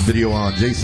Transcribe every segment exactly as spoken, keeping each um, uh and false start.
Video on Jason.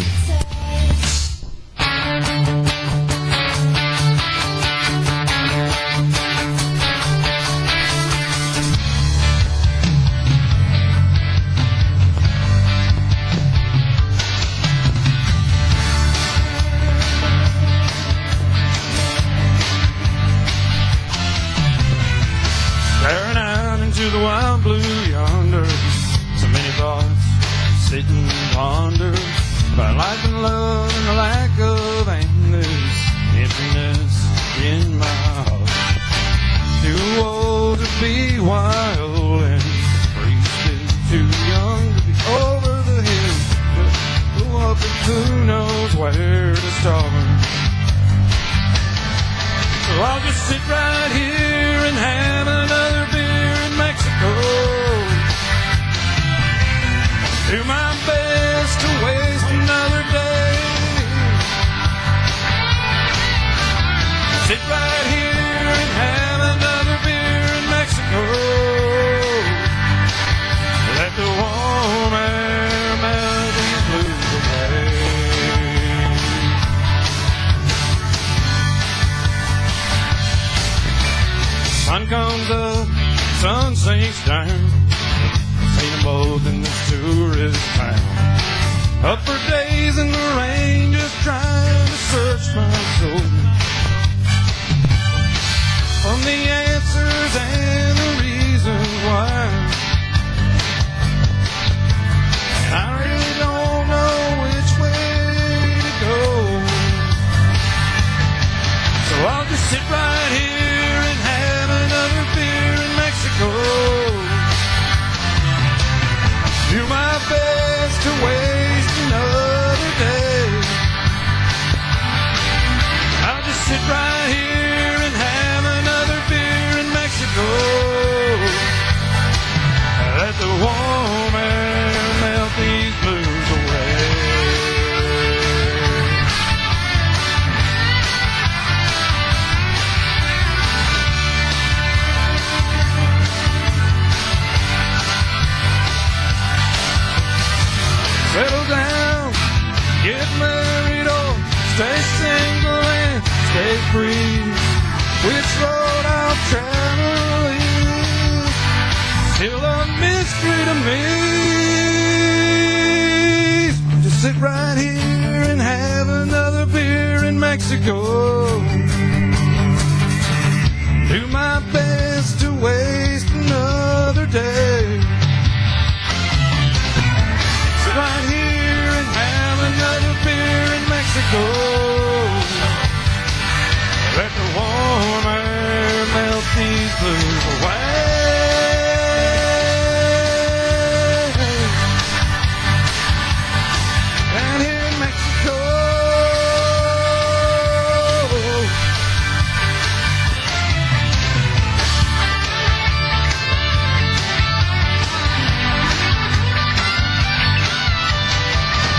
Staring out into the wild blue yonder, so many thoughts sit and ponder about life and love and the lack of endless emptiness in my heart. Too old to be wild and free, still too young to be over the hill, but go up and who knows where to start. So I'll just sit right here and have another beer in Mexico. Do my best to waste another day. Sit right here and have another beer in Mexico. Let the warm air melt these blues away. Sun comes up, sun sinks down. Seen them both in this tourist town. Up for days in the rain, just trying to search my soul. From the answers and the reasons why. And I really don't know which way to go. So I'll just sit right here and have another beer in Mexico. Do my best to waste another day. I'll just sit right here and have another beer in Mexico. Let the warm air melt these blues away. Settle down, get married or stay single and stay free. Which road I'll travel is still a mystery to me. Just sit right here and have another beer in Mexico. Do my best to waste another day. Right here and have another beer in Mexico. Let the warm air melt these blues away. And here in Mexico,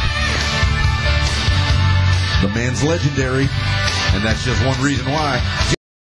The man's legendary, and that's just one reason why.